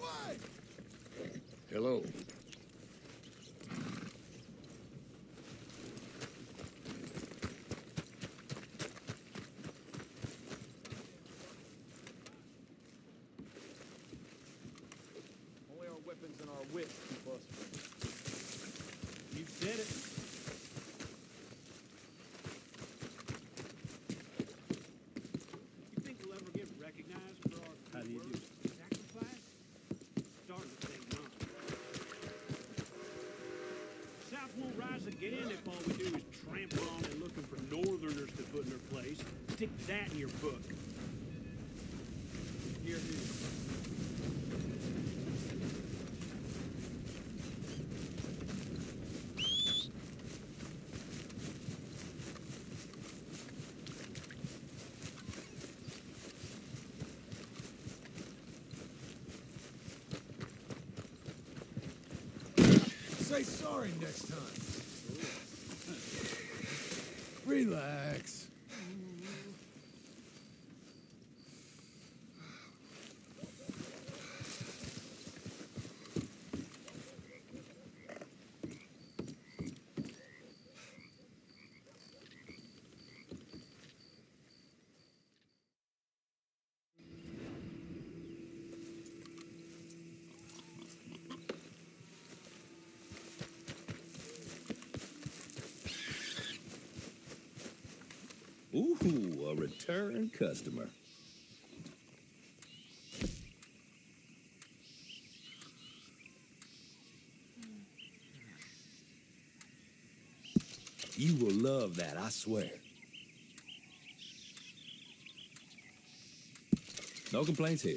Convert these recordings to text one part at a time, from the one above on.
way! Hello. Only our weapons and our wits keep us free. You said it. You think we'll ever get recognized for our sacrifice? Starting to think not. South won't rise again if all we do is trample on and looking for northerners to put in their place. Stick that in your book. Here it is. Say sorry next time. Relax. Ooh, a return customer. You will love that, I swear. No complaints here.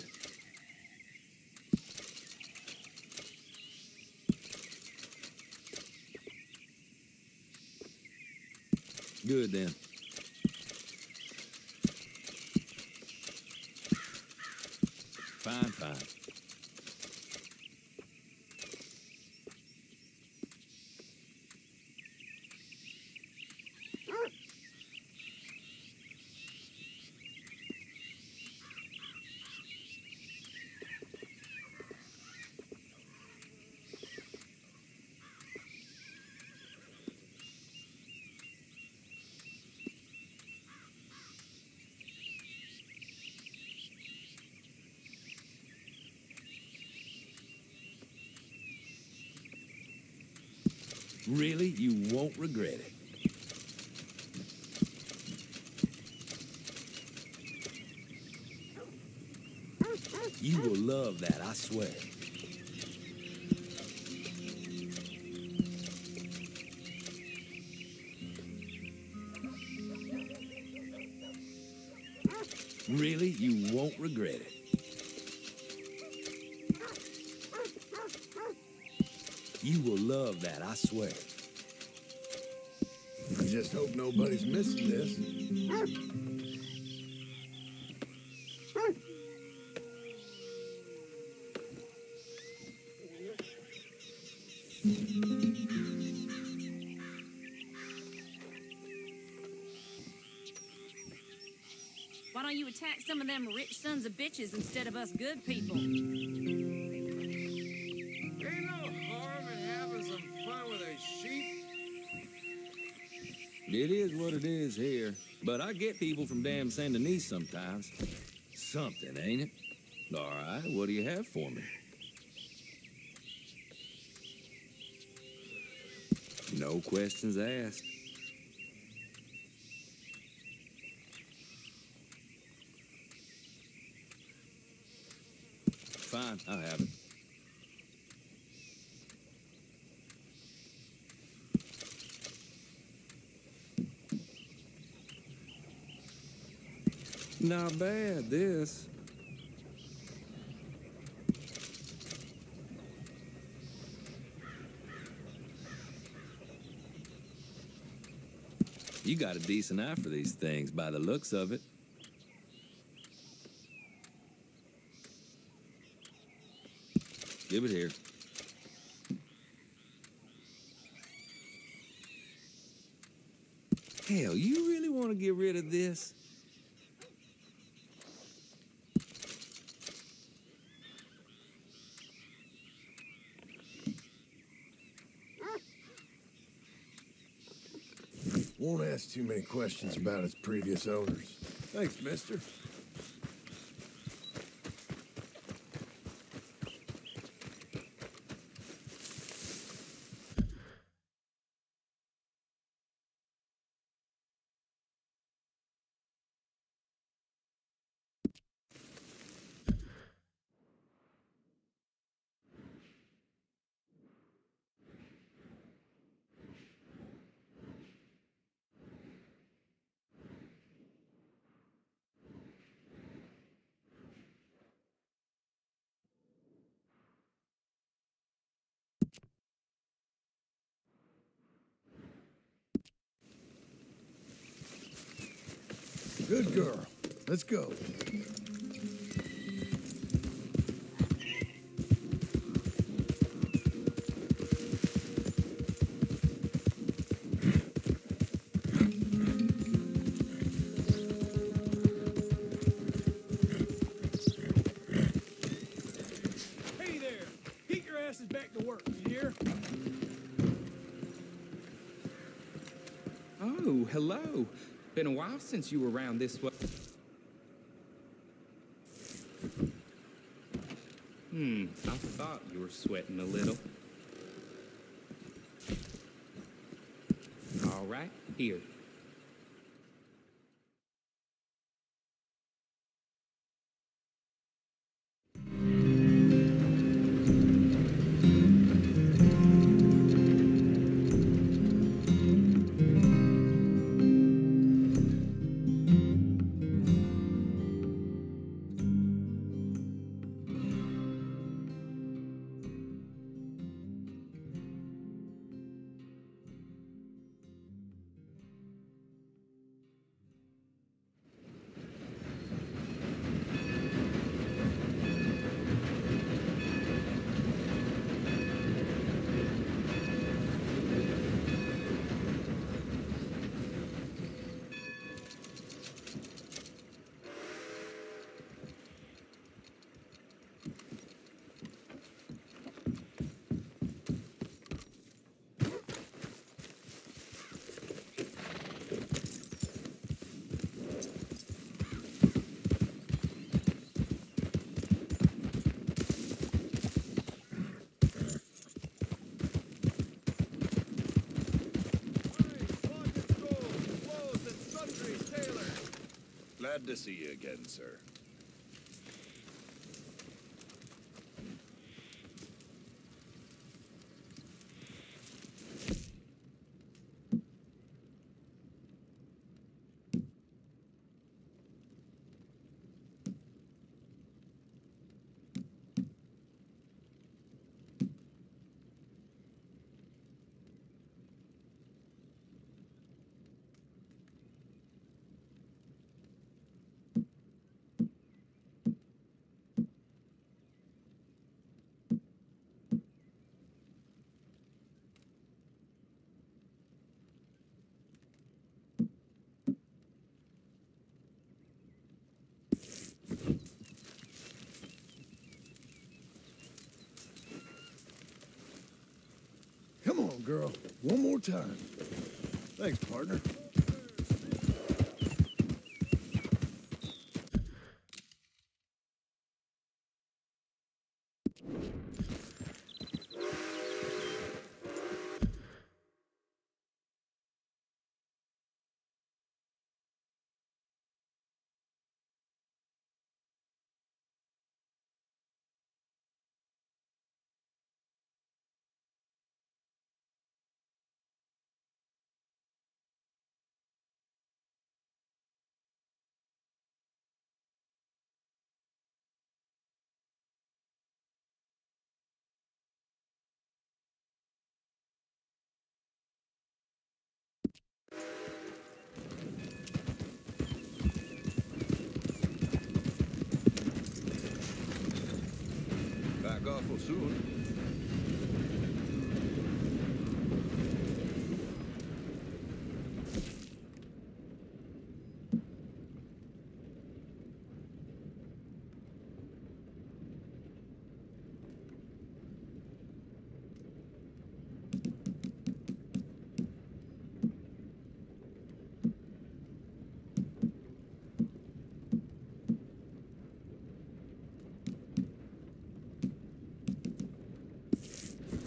Good then. Fine, fine. Really, you won't regret it. You will love that, I swear. Really, you won't regret it. You will love that, I swear. I just hope nobody's missing this. Why don't you attack some of them rich sons of bitches instead of us good people? Ain't no harm in having some fun with a sheep. It is what it is here. But I get people from damn Saint Denis sometimes. Something, ain't it? All right, what do you have for me? No questions asked. Fine, I'll have it. Not bad, this. You got a decent eye for these things by the looks of it. Give it here. Hell, you really want to get rid of this? Won't ask too many questions about its previous owners. Thanks, mister. Good girl. Let's go. Hey there! Get your asses back to work, you hear? Oh, hello. Been a while since you were around this way. I thought you were sweating a little. All right, here. Glad to see you again, sir. Come on, girl. One more time. Thanks, partner. Back awful soon.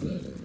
letter.